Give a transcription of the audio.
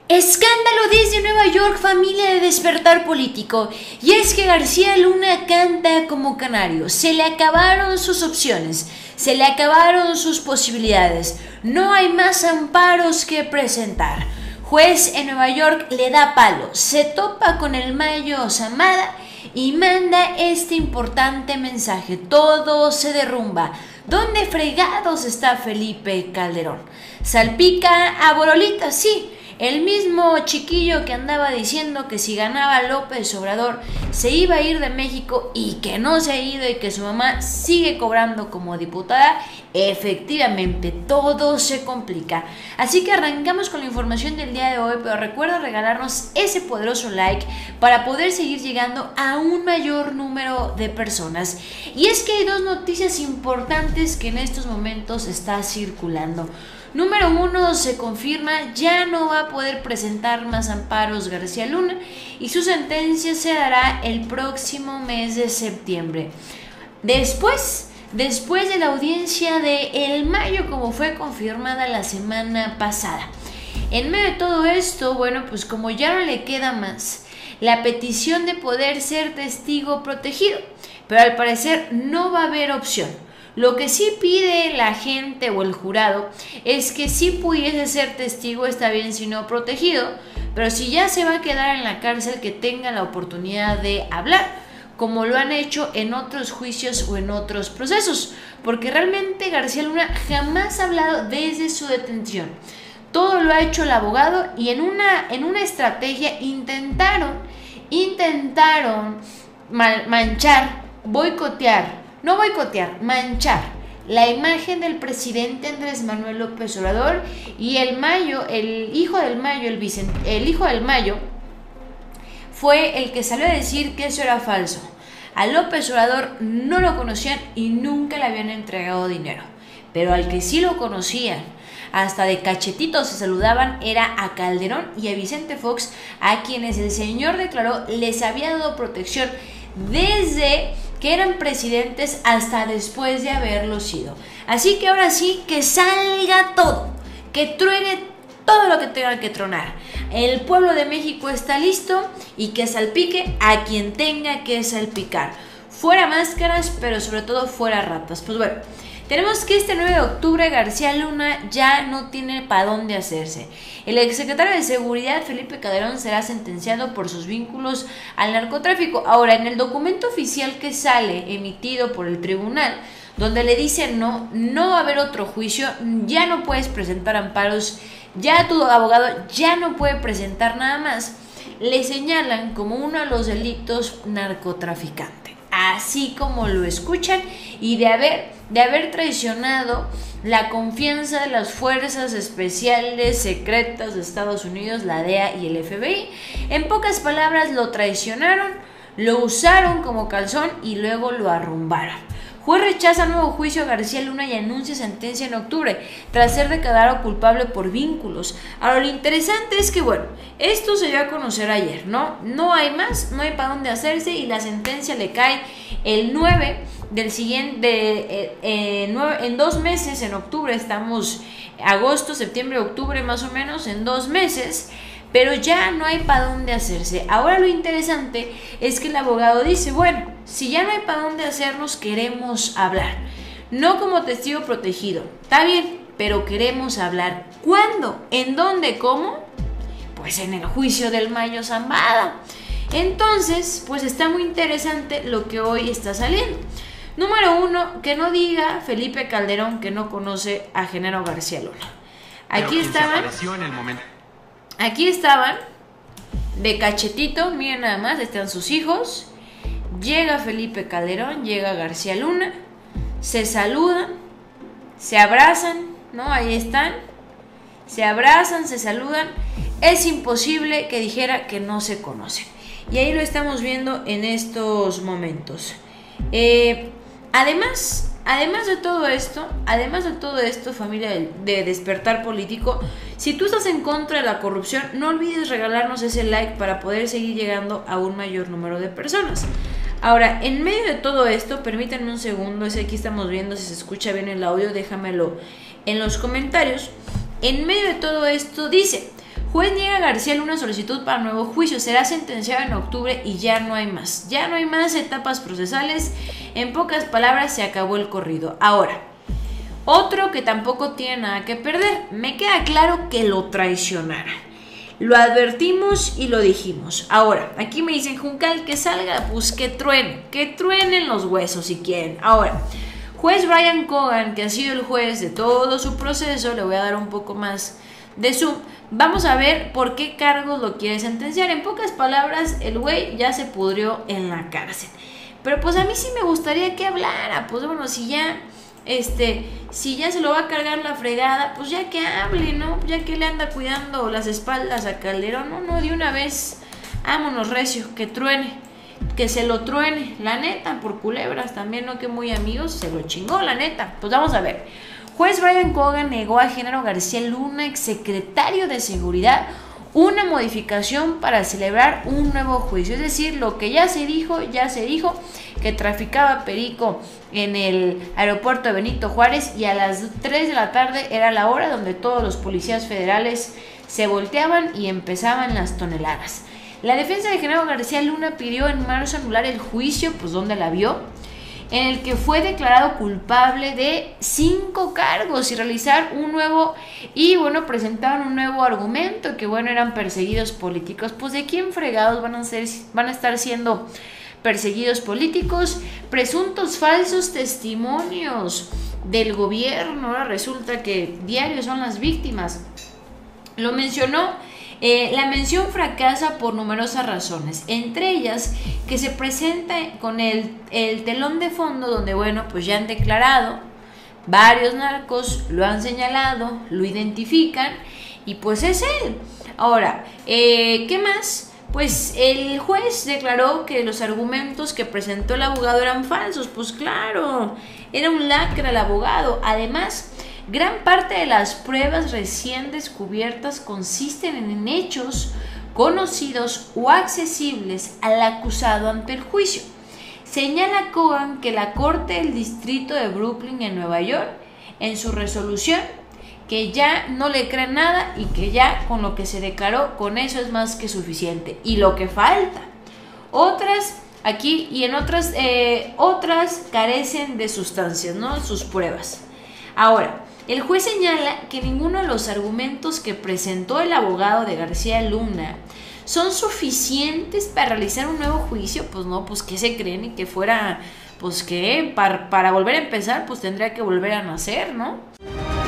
Escándalo desde Nueva York, familia de Despertar Político. Y es que García Luna canta como canario. Se le acabaron sus opciones, se le acabaron sus posibilidades. No hay más amparos que presentar. Juez en Nueva York le da palo, se topa con el Mayo Zambada y manda este importante mensaje. Todo se derrumba. ¿Dónde fregados está Felipe Calderón? Salpica a Borolita, sí. El mismo chiquillo que andaba diciendo que si ganaba López Obrador se iba a ir de México y que no se ha ido y que su mamá sigue cobrando como diputada. Efectivamente, todo se complica. Así que arrancamos con la información del día de hoy, pero recuerda regalarnos ese poderoso like para poder seguir llegando a un mayor número de personas. Y es que hay dos noticias importantes que en estos momentos está circulando. Número 1, se confirma, ya no va a poder presentar más amparos García Luna y su sentencia se dará el próximo mes de septiembre. Después de la audiencia de El Mayo, como fue confirmada la semana pasada. En medio de todo esto, bueno, pues como ya no le queda más la petición de poder ser testigo protegido, pero al parecer no va a haber opción. Lo que sí pide la gente o el jurado es que si pudiese ser testigo, está bien si no protegido, pero si ya se va a quedar en la cárcel, que tenga la oportunidad de hablar, como lo han hecho en otros juicios o en otros procesos, porque realmente García Luna jamás ha hablado desde su detención. Todo lo ha hecho el abogado y en una estrategia intentaron manchar, manchar la imagen del presidente Andrés Manuel López Obrador y el hijo del Mayo fue el que salió a decir que eso era falso. A López Obrador no lo conocían y nunca le habían entregado dinero, pero al que sí lo conocían, hasta de cachetitos se saludaban, era a Calderón y a Vicente Fox, a quienes el señor declaró les había dado protección desde que eran presidentes hasta después de haberlo sido. Así que ahora sí, que salga todo, que truene todo lo que tenga que tronar. El pueblo de México está listo y que salpique a quien tenga que salpicar. Fuera máscaras, pero sobre todo fuera ratas. Pues bueno, tenemos que este 9 de octubre García Luna ya no tiene para dónde hacerse. El exsecretario de Seguridad, Felipe Calderón, será sentenciado por sus vínculos al narcotráfico. Ahora, en el documento oficial que sale emitido por el tribunal, donde le dicen no va a haber otro juicio, ya no puedes presentar amparos, ya tu abogado ya no puede presentar nada más, le señalan como uno de los delitos narcotraficante, así como lo escuchan, y de haber traicionado la confianza de las fuerzas especiales secretas de Estados Unidos, la DEA y el FBI. En pocas palabras, lo traicionaron, lo usaron como calzón y luego lo arrumbaron. Juez rechaza nuevo juicio a García Luna y anuncia sentencia en octubre, tras ser declarado culpable por vínculos. Ahora, lo interesante es que, bueno, esto se dio a conocer ayer, no hay más, no hay para dónde hacerse, y la sentencia le cae el 9 del siguiente, en 2 meses, en octubre. Estamos agosto, septiembre, octubre, más o menos, en 2 meses. Pero ya no hay para dónde hacerse. Ahora lo interesante es que el abogado dice, bueno, si ya no hay para dónde hacernos, queremos hablar. No como testigo protegido, está bien, pero queremos hablar. ¿Cuándo? ¿En dónde? ¿Cómo? Pues en el juicio del Mayo Zambada. Entonces, pues está muy interesante lo que hoy está saliendo. Número 1, que no diga Felipe Calderón que no conoce a Genaro García Luna. Aquí estaban de cachetito, miren nada más, están sus hijos, llega Felipe Calderón, llega García Luna, se saludan, se abrazan, ¿no? Ahí están, se abrazan, se saludan. Es imposible que dijera que no se conocen. Y ahí lo estamos viendo en estos momentos. Además de todo esto, familia de Despertar Político, si tú estás en contra de la corrupción, no olvides regalarnos ese like para poder seguir llegando a un mayor número de personas. Ahora, en medio de todo esto, permítanme un segundo, aquí estamos viendo si se escucha bien el audio, déjamelo en los comentarios. En medio de todo esto dice: Juez niega a García Luna solicitud para nuevo juicio. Será sentenciado en octubre y ya no hay más. Ya no hay más etapas procesales. En pocas palabras, se acabó el corrido. Ahora, otro que tampoco tiene nada que perder. Me queda claro que lo traicionara. Lo advertimos y lo dijimos. Ahora, aquí me dicen, Juncal, que salga, pues que truenen los huesos si quieren. Ahora, juez Brian Cogan, que ha sido el juez de todo su proceso, le voy a dar un poco más de zoom. Vamos a ver por qué cargos lo quiere sentenciar. En pocas palabras, el güey ya se pudrió en la cárcel. Pero pues a mí sí me gustaría que hablara. Pues bueno, si ya se lo va a cargar la fregada, pues ya que hable, ¿no? Ya que le anda cuidando las espaldas a Calderón, no, de una vez, vámonos recio, que truene, que se lo truene, la neta, por culebras también, no que muy amigos, se lo chingó, la neta. Pues vamos a ver. Juez Brian Cogan negó a Genaro García Luna, exsecretario de Seguridad, una modificación para celebrar un nuevo juicio. Es decir, lo que ya se dijo, que traficaba perico en el aeropuerto de Benito Juárez, y a las 3 de la tarde era la hora donde todos los policías federales se volteaban y empezaban las toneladas. La defensa de Genaro García Luna pidió en marzo anular el juicio, pues donde la vio, en el que fue declarado culpable de 5 cargos y realizar un nuevo, y bueno, presentaron un nuevo argumento, que bueno, eran perseguidos políticos. Pues de quién fregados van a estar siendo perseguidos políticos, presuntos falsos testimonios del gobierno. Ahora resulta que diarios son las víctimas. Lo mencionó. La mención fracasa por numerosas razones, entre ellas que se presenta con el telón de fondo donde, bueno, pues ya han declarado, varios narcos lo han señalado, lo identifican y pues es él. Ahora, ¿qué más? Pues el juez declaró que los argumentos que presentó el abogado eran falsos. Pues claro, era un lacra el abogado. Además, gran parte de las pruebas recién descubiertas consisten en hechos conocidos o accesibles al acusado ante el juicio. Señala Cogan que la Corte del Distrito de Brooklyn en Nueva York, en su resolución, que ya no le cree nada y que ya con lo que se declaró, con eso es más que suficiente. Y lo que falta, otras aquí y en otras carecen de sustancias, ¿no? Sus pruebas. Ahora, el juez señala que ninguno de los argumentos que presentó el abogado de García Luna son suficientes para realizar un nuevo juicio. Pues no, pues ¿qué se creen? Y que fuera, pues que para volver a empezar, pues tendría que volver a nacer, ¿no?